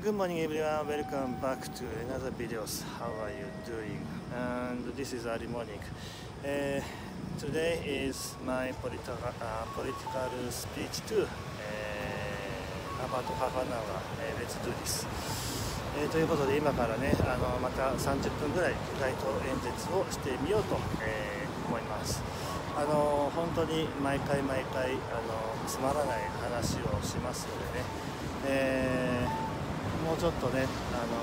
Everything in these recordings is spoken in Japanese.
Good morning everyone, welcome back to another videos. How are you doing? And this is early morning. Today is my political speech to about half an hour. Let's do this. ということで今からねまた30分ぐらい街頭演説をしてみようと、思います。本当に毎回つまらない話をしますのでね、もうちょっとね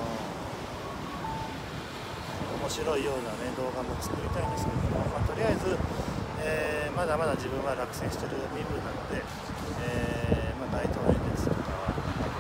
面白いようなね動画も作りたいんですけども、とりあえず、まだまだ自分は落選してる身分なので、街頭演説とかは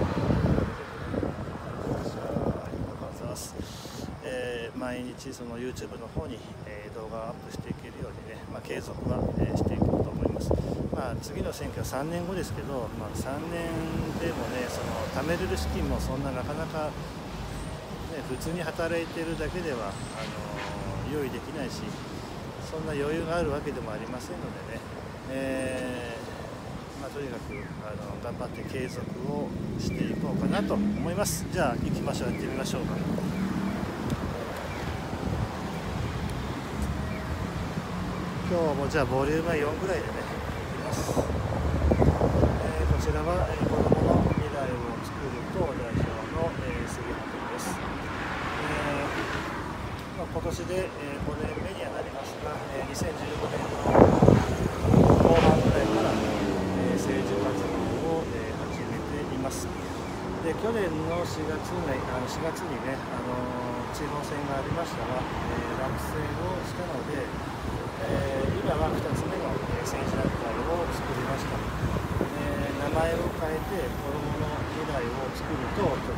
毎日その YouTube の方に、動画をアップしていけるようにね、継続は、していこうと思います。次の選挙は3年後ですけど、3年でもねその貯めれる資金もそんななかなか、普通に働いているだけでは用意できないし、そんな余裕があるわけでもありませんのでね、とにかく頑張って継続をしていこうかなと思います。じゃあ行きましょう。やってみましょうか。今日はもうじゃあボリュームは4ぐらいでねいきます。こちらは、子どもの未来を作る党代表の、杉本です。今年で、5年目にはなりますが、2015年の後半ぐらいから、政治活動を、始めています。で去年の4月にね地方選がありましたが、落選をしたので、今は2つ目の政治団体を作りました。名前を変えて子どもの未来を作る党という、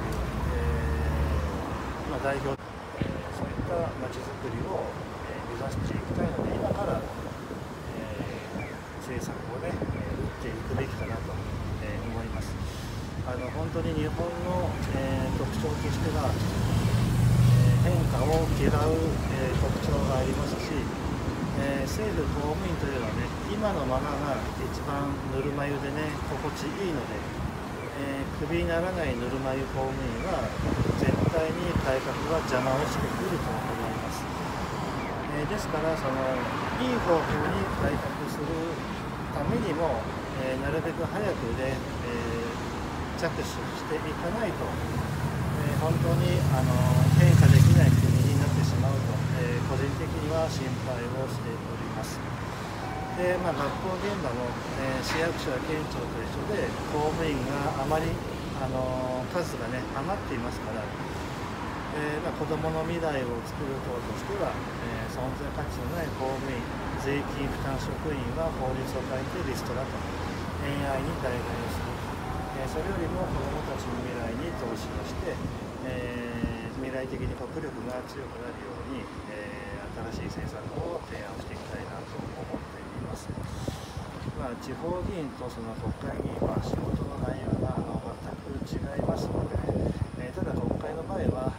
代表、そういったまちづくりを、目指していきたいので、今から、政策をね打っていくべきかなと、思います。本当に日本の、特徴としては、変化を嫌う、特徴がありますし、政府公務員というのはね今のままが一番ぬるま湯でね心地いいので、クビにならないぬるま湯公務員は絶対に改革が邪魔をしてくると思います。ですからそのいい方向に改革するためにも、なるべく早くね、着手していかないと、本当に変化できない国になってしまうと、個人的には心配をしております。で、学校現場も、市役所や県庁と一緒で公務員があまり数がね余っていますから、子どもの未来を作る党としては、存在価値のない公務員、税金負担職員は法律を変えてリストラと AI に代替をする。それよりも子どもたちの未来に投資をして、未来的に国力が強くなるように、新しい政策を提案していきたいなと思っています。地方議員とその国会議員は仕事の内容が全く違いますので、ただ国会の場合は、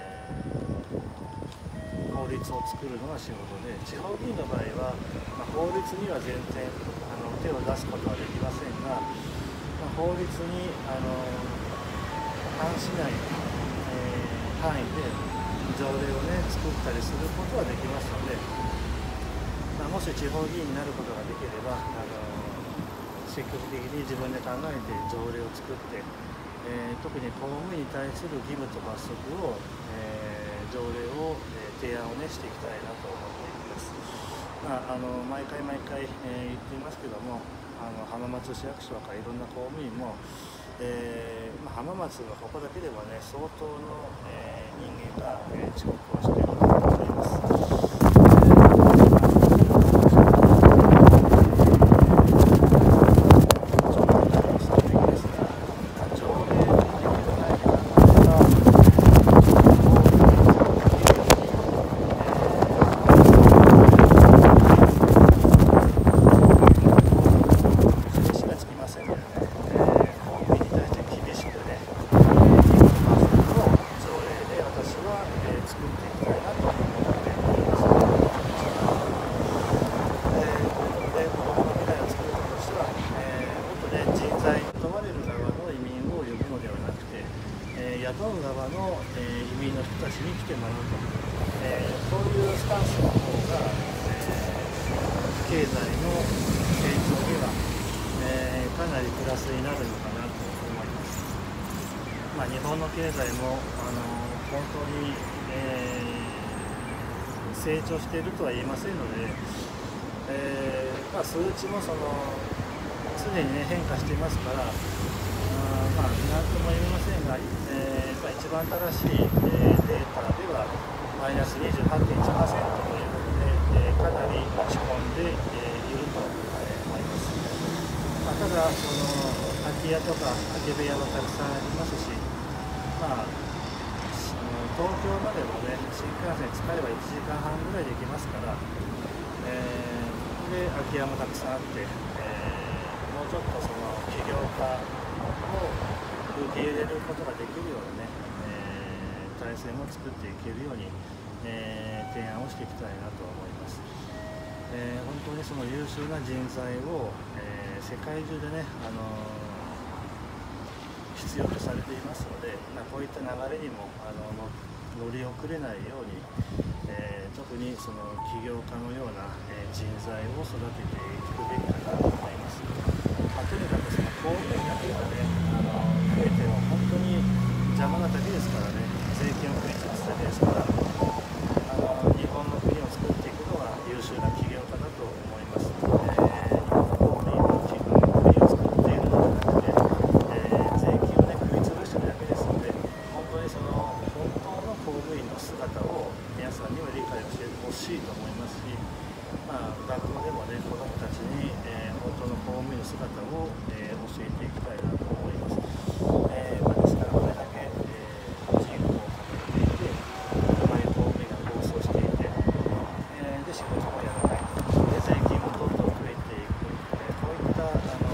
法律を作るのが仕事で、地方議員の場合は、法律には全然手を出すことはできませんが、法律に反しない、範囲で条例をね作ったりすることはできますので、もし地方議員になることができれば積極的に自分で考えて条例を作って、特に公務員に対する義務と罰則を、条例を、提案をねしていきたいなと思っています。毎回、言っていますけども、浜松市役所からいろんな公務員も、浜松がここだけではね相当の、人間が、遅刻をしていると思います。作っていきたい本側の、移民の人たちに来てもらうと、こういうスタンスの方が、経済の成長には、かなりプラスになるのかなと思います。日本の経済も本当に、成長しているとは言えませんので、数値も常に、変化していますから、なんとも言えませんが、一番新しい、データではマイナス 28.1% ということで、かなり落ち込んで、いると思います。ただ空き家とか空き部屋はたくさんありますし、東京までもね、新幹線使えば1時間半ぐらいで行けますから、で空き家もたくさんあって、もうちょっと起業家を受け入れることができるようなね、体制も作っていけるように、提案をしていきたいなと思います。本当に優秀な人材を、世界中でね、必要とされていますので、こういった流れにも乗り遅れないように、特に起業家のような、人材を育てていくべきかなと思います。とにかく公務員だけがね、増えても本当に邪魔なだけですからね、税金を食いつくだけですから、日本の国を作っていくのは優秀な起業家だと思います。日本の公務員は国を作っているのではなくて、税金をね、食いつぶしているだけですので、本当に本当の公務員の姿を皆さんにも理解をしてほしいと思いますし、学校でもね、子どもたちに、本当の公務員の姿を、教えていきたいなと思います。ですからこれだけ、人口を抱えていて、公務員が暴走していて、で仕事もやらない、で税金もどんどん増えていく、こういった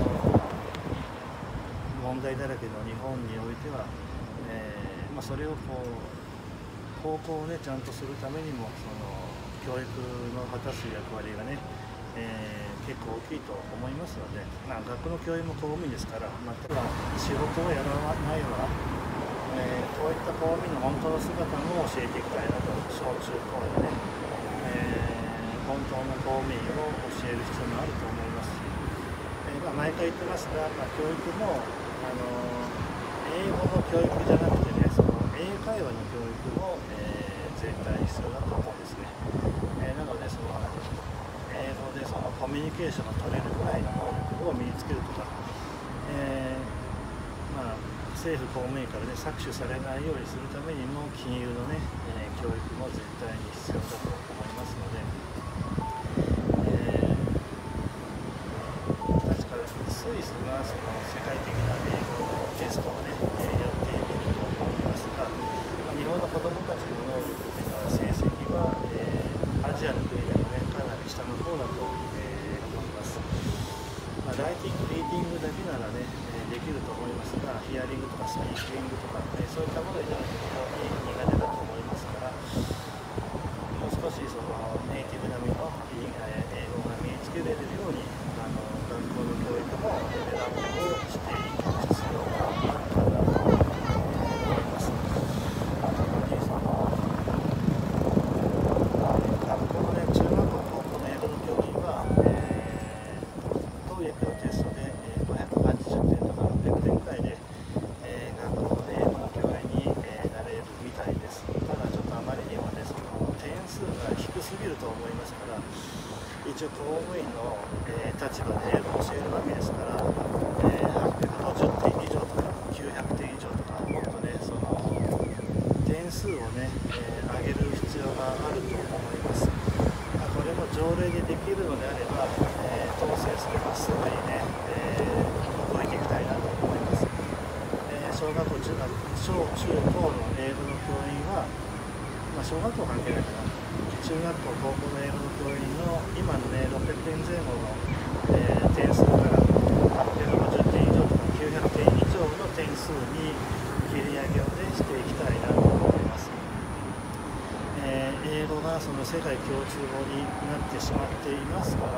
問題だらけの日本においては、それを方向をねちゃんとするためにも教育の果たす役割がね、結構大きいと思いますので、学の教員も公務員ですから、ただ仕事をやらないわ、こういった公務員の本当の姿も教えていきたいなと、小中高でね、本当の公務員を教える必要もあると思いますし、毎回言ってますが、教育も英語の教育じゃなくてね、英会話の教育も、絶対に必要だと思うんですね。なので英語でコミュニケーションが取れるぐらいの能力を身につけるとか、政府公務員からね搾取されないようにするためにも金融のね、教育も絶対に必要だと思いますので、確かスイスが世界的な英語のテストをね、やっていると思いますが、日本の子どもたちの能力というか成績は、アジアの国でもねかなり下の方だと、思います。ライティング、リーディングだけならね、できると思いますが、ヒアリングとかスピーキングとか、そういったものに非常に苦手だと思いますから、もう少しネイティブ並みの英語が身につけられるように、学校の教育もレベルアップをしていく必要があるかなと思います。学校のね、中学校、高校の英語の教員は、TOEICのテストで580点とか600点くらいで、学校の英語の教員に、なれるみたいです。ただちょっとあまりにもね、点数が低すぎると思いますから、一応公務員の、立場で英語を教えるわけですから、850点以上とか900点以上とか、もっとね、点数をね、上げる必要があると思います。これも条例でできるのであれば、統制すればすぐにね、動いていきたいなと思います。小学校、中学、小中高の英語の教員は、小学校関係ないかな。中学校、高校の英語の教員の今のね、600点前後の、点数から850点以上とか900点以上の点数に切り上げをね、していきたいなと思います。英語が世界共通語になってしまっていますから、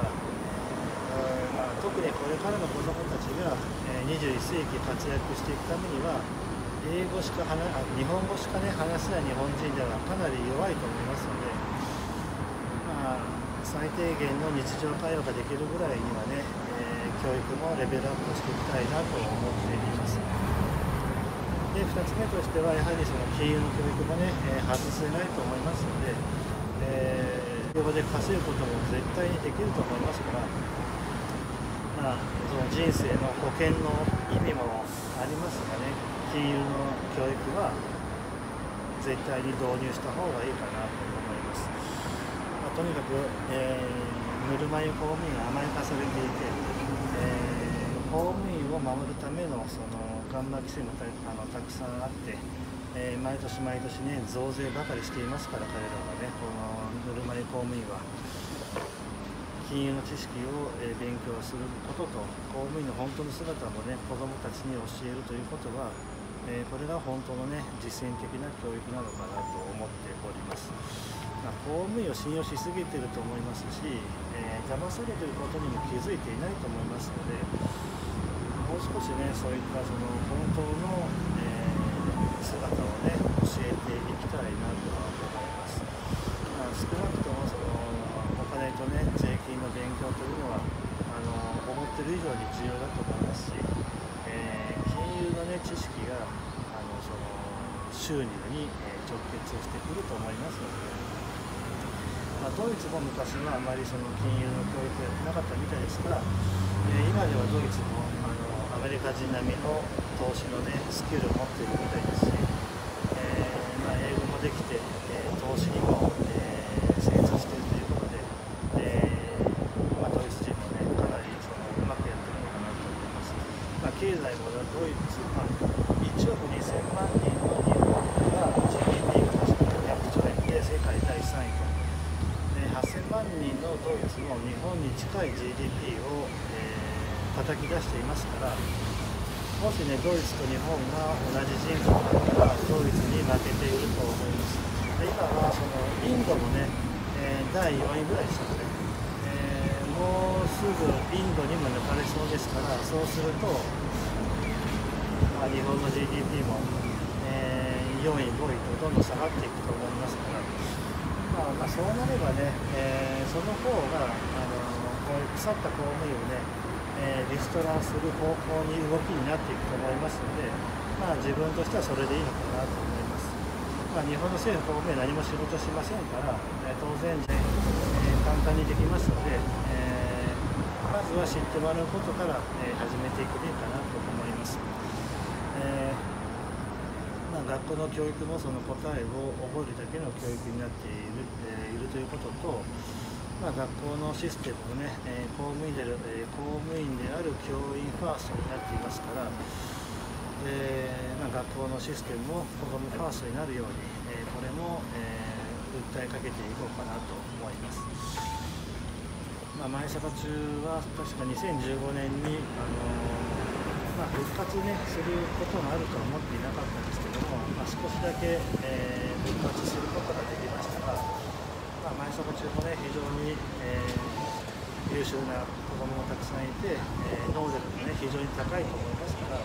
特にこれからの子どもたちが21世紀活躍していくためには、 日本語しかね話せない日本人ではかなり弱いと思いますので、最低限の日常会話ができるぐらいにはね、教育もレベルアップしていきたいなと思っています。で、2つ目としてはやはりその金融の教育もね、外せないと思いますので、英語で稼ぐことも絶対にできると思いますから、その人生の保険の意味もありますがね、金融の教育は絶対に導入した方がいいかなと思います。とにかく、ぬるま湯公務員が甘やかされていて、公務員を守るためのそのガンマ規制もたくさんあって、毎年毎年ね増税ばかりしていますから、彼らはね、このぬるま湯公務員は金融の知識を勉強することと、公務員の本当の姿もね子どもたちに教えるということは、これが本当のね実践的な教育なのかなと思っております。公務員を信用しすぎていると思いますし、騙されていることにも気づいていないと思いますので、もう少しねそういったその本当の、姿をね教えていきたいなとは思います。少なくともそのお金とね税金の勉強というのは思っている以上に重要だと思いますし、金融のね知識がその収入に直結してくると思いますので、ドイツも昔はあまりその金融の教育がなかったみたいですから、今ではドイツもアメリカ人並みの投資のねスキルを持っているみたいですし、英語もできて、投資にも、精通しているということで、ドイツ人もねかなりそのうまくやってるのかなと思います。経済もドイツ、1億2000万人の日本が GDP が確か100兆円で世界第3位と。8000万人のドイツも日本に近い GDP を、叩き出していますから、もしねドイツと日本が同じ人口だったらドイツに負けていると思います。今はそのインドもね、第4位ぐらいでしたので、もうすぐインドにも抜かれそうですから、そうすると、日本の GDP も、4位5位とどんどん下がっていくと思いますから、そうなればね、その方がこういう腐った公務員をね、リストラする方向に動きになっていくと思いますので、自分としてはそれでいいのかなと思います。日本の政府公務員は何も仕事しませんから、当然、簡単にできますので、まずは知ってもらうことから、始めていくべきかなと思います。学校の教育もその答えを覚えるだけの教育になっているということと、学校のシステムもね、公務員である教員ファーストになっていますから、学校のシステムも子どもファーストになるように、これも、訴えかけていこうかなと思います。前坂中は確か2015年に復活ねすることがあるとは思っていなかったんですけども、少しだけ、復活することができましたが、前坂中もね非常に、優秀な子どももたくさんいて、能力もね非常に高いと思いますから、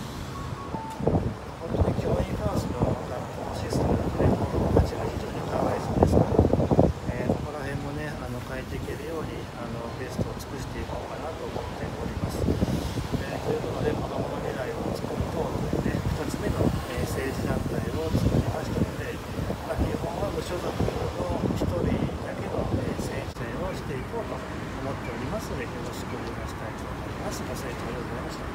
本当に教員ファーストの学校のシステムだとね子どもたちが非常にかわいそうですから、ここら辺もね変えていけるようにベストを尽くしていこうかなと思っております。ということで、子どもの未来を作る党というね、2つ目の、政治団体を作りましたので、基本は無所属の1人だけの、政治体をしていこうと思っておりますので、よろしくお願いしたいと思います。ご清聴ありがとうございました。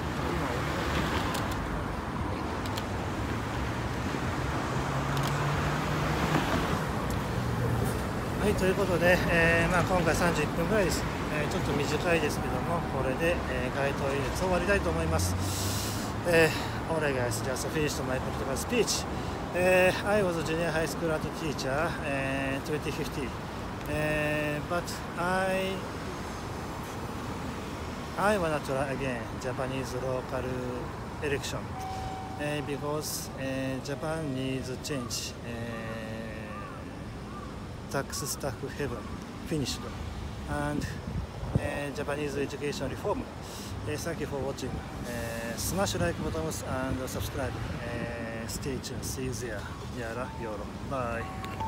はい、ということで、今回31分ぐらいです。ちょっと短いですけども、これで、街頭演説を終わりたいと思います。Alright guys, just finished my political speech. I was a junior high school art teacher, 2015. But I wanna try again Japanese local election because Japan needs change. Tax staff haven't finished, and Japanese education reform. Thank you for watching. Smash like buttons and subscribe. Stay tuned. See you there. Yara Yoro. Bye.